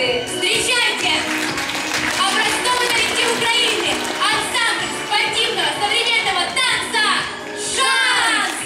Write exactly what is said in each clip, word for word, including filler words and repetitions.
аплодисменты. Встречайте! Образцовый коллектив Украины. Ансамбль спортивного современного танца «Шанс».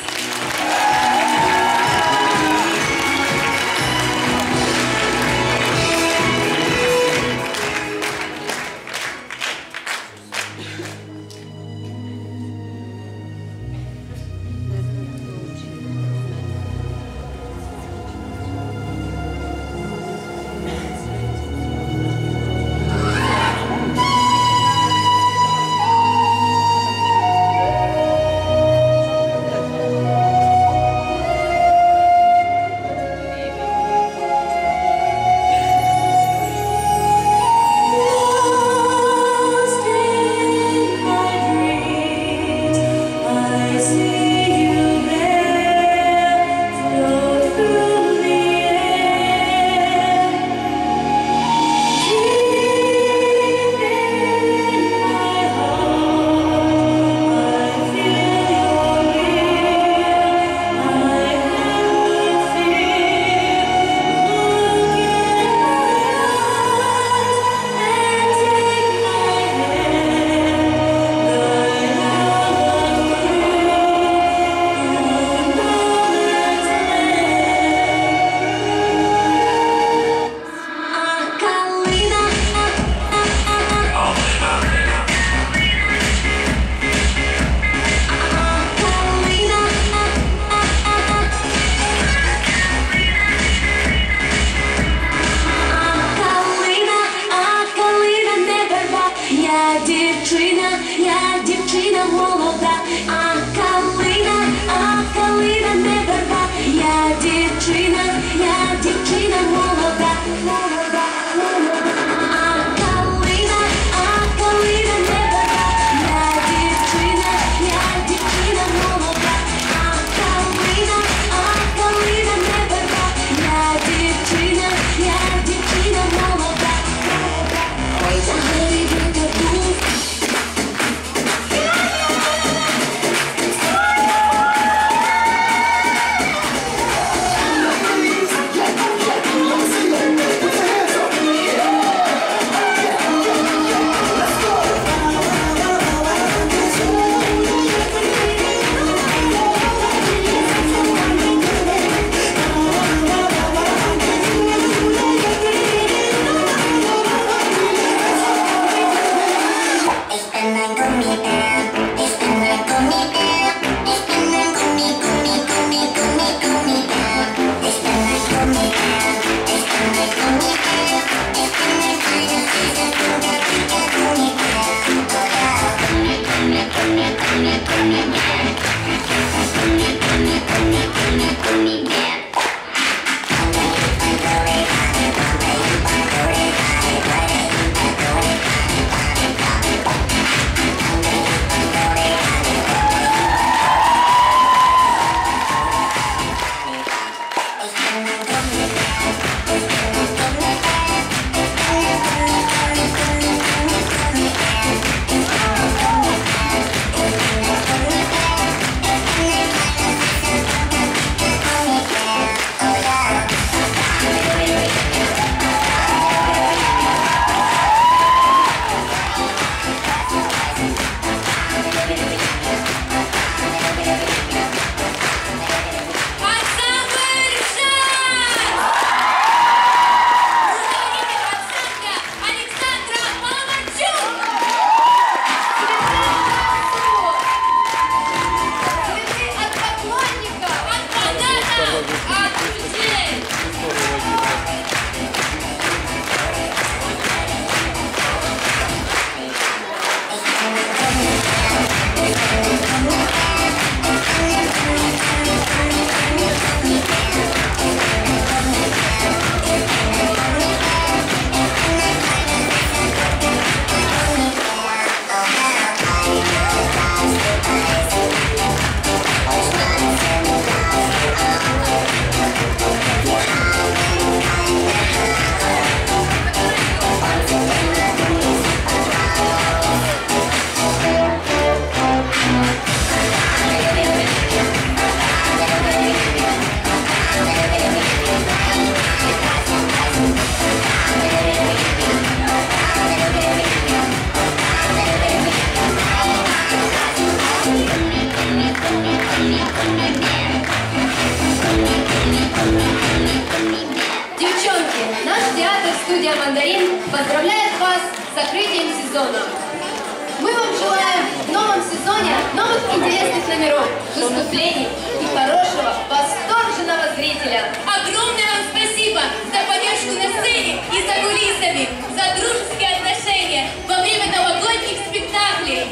Студия «Мандарин» поздравляет вас с закрытием сезона. Мы вам желаем в новом сезоне новых интересных номеров, выступлений и хорошего, восторженного зрителя. Огромное вам спасибо за поддержку на сцене и за кулисами, за дружеские отношения во время новогодних спектаклей.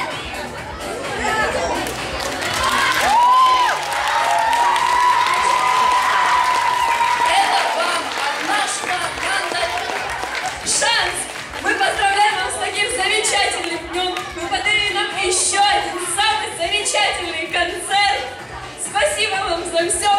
Это вам от нашего «Шанс». Мы поздравляем вас с таким замечательным днем. Вы подарили нам еще один самый замечательный концерт. Спасибо вам за все.